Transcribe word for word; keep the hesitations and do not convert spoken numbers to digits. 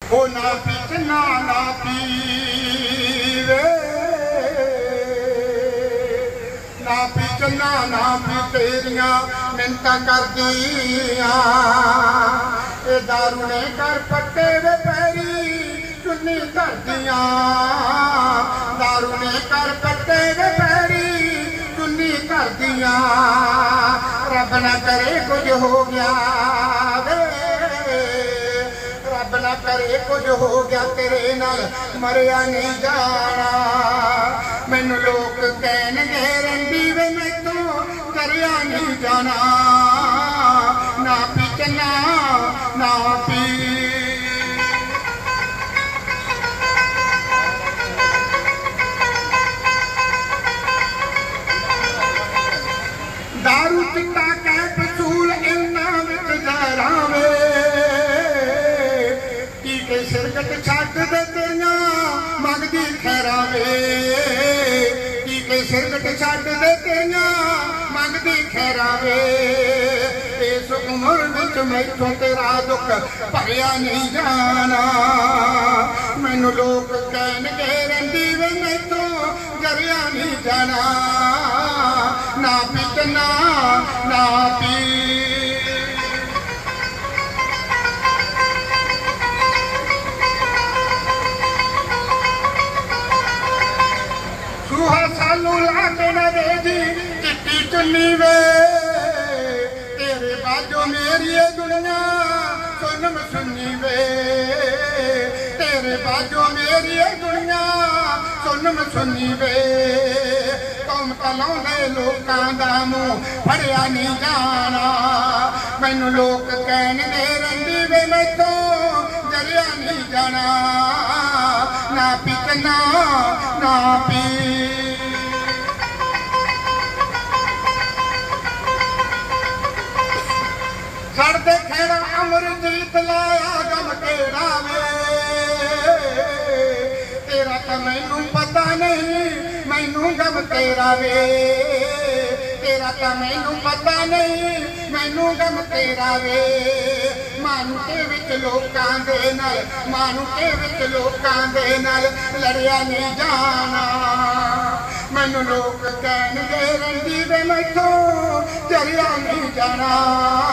ओ ना पीछना ना पीवे ना पीछना ना पी तेरिया मिन्नतां करदियां ए दारू ने कर पट्टे वे पैरी चुन्नी धरदियां दारू ने कर पट्टे वे पैरी चुन्नी धरदियां रब ना करे कुछ हो गया वे रब ना करे कुछ हो गया तेरे नाल मरिया नहीं जाना मैनू लोग कहणगे रंडी वे मैथों करिया नहीं जाना ना पीछना ना पी दारू चिट्टा कै पसूल इन्ना विच जहरावे टीके सिरकट छड्ड दे तेरियां मंगदी खैरा वे टीके सिरकट छड्ड दे तेरियां मंगदी खैरा वे इस उम्र विच मैथों तेरा दुख भरिया नहीं जाना मैनू लोग कहणगे रंडी वे मैथों गरिया नहीं जाना ना पीतना ना पी सूहा सानू लाके ना दे दी चिट्टी चुन्नी वे तेरे बाजो मेरी दुनिया सुनम सुन्नी वे तेरे बाजो मेरी दुनिया सुनम सुन्नी वे कौम तलाउंदे लोकां दा मूंह फड़िया नहीं जाना मैनू लोग कहणगे रंडी वे मैथों जरिया नहीं जाना ना पीतना ना पी सड़दे खेड़ा अमरजीत लाया गम केड़ा वे तेरा तो मैनू पता नहीं मैनू गम तेरा वे तेरा तो मैनू पता नहीं मैनू गम तेरा वे मानुके विच लोकां दे नाल मानुके विच लोकां दे नाल लड़िया नहीं जाना मैनू लोग कहणगे रंडी वे मैथों चलिया नहीं जाना।